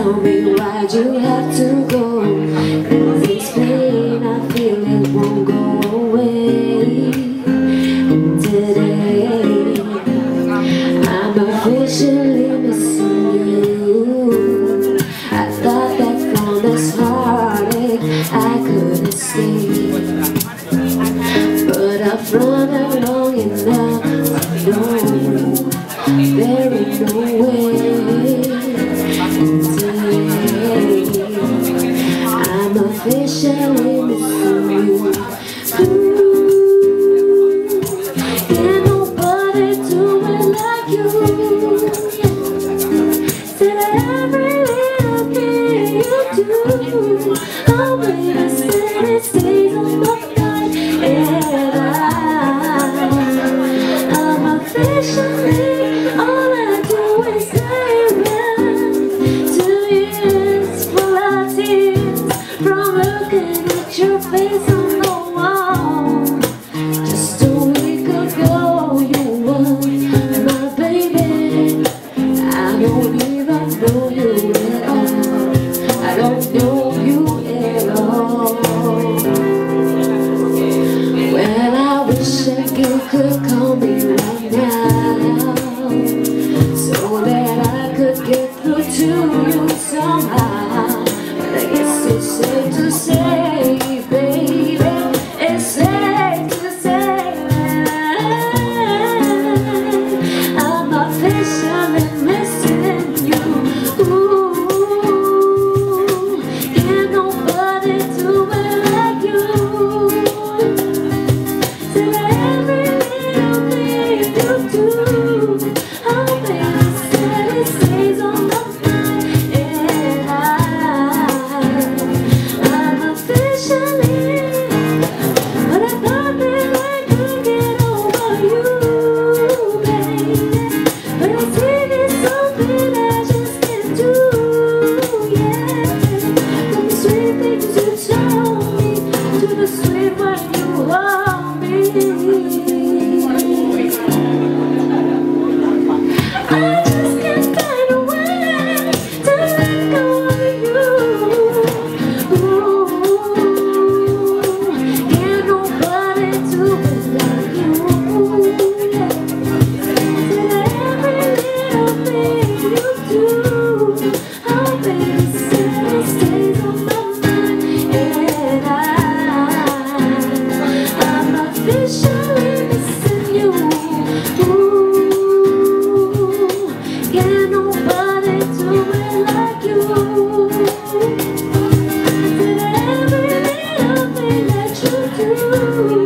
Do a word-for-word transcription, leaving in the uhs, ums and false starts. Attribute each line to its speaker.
Speaker 1: tell me why'd you have to go? 'Cause it's pain, I feel it won't go away. Today I'm officially missing you. I thought that from this heartache I could escape, but I've run along enough to know there ain't no way. Today I'm officially missing you. Ooh, can't nobody do it like you. Said every little thing you do, oh baby, said it stays on my mind. And I, I'm officially, all I do is say around. Two years full of tears from looking at your face on the wall. Just a week ago you were my baby. I don't even know you at all. I don't know you at all. Well, I wish that you could call me right now, so that I could get through to you somehow. But I guess it's safe to say, baby, it's safe to say I'm officially missing you. Ooh, can't nobody do it like you. Said every little thing you do, oh baby, said it stays on my mind. And I, I'm officially, but I thought that I could get over you, baby. But I see there's something I just can't do, yeah. From the sweet things you told me to the sweet way you hold me, I just can't find a way to let go of you. Ooh, can't nobody do it like you, yeah. Said every little thing you do, oh baby, said it stays on my mind. And I, I'm officially missing you. Ooh, can't nobody do it like you. Said every little thing that you do,